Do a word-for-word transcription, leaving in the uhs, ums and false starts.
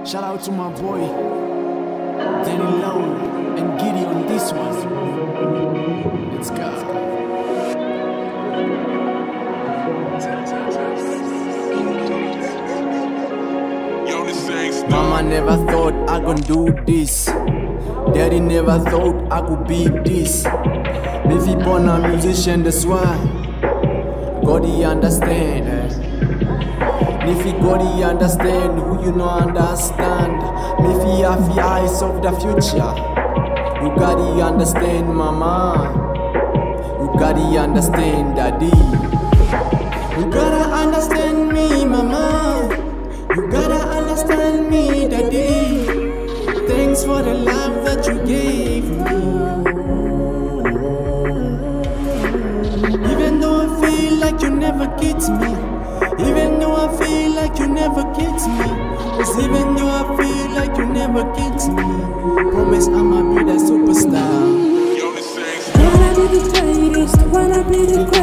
Shout out to my boy Danny Low and Giddy on this one. Let's go. Mama never thought I gon' do this. Daddy never thought I could be this. Me fi born a musician, that's why God he understand. Me fi God he understand who you no understand. Me fi have the eyes of the future. You got he understand, mama. You got he understand, daddy. You gotta understand me, mama. You gotta understand me, daddy. Thanks for the love that you gave me. Even though I feel like you never get me. Even though I feel like you never get me. Cause even though I feel like you never get me, promise I'ma be that superstar. Wanna be the greatest, wanna be the greatest.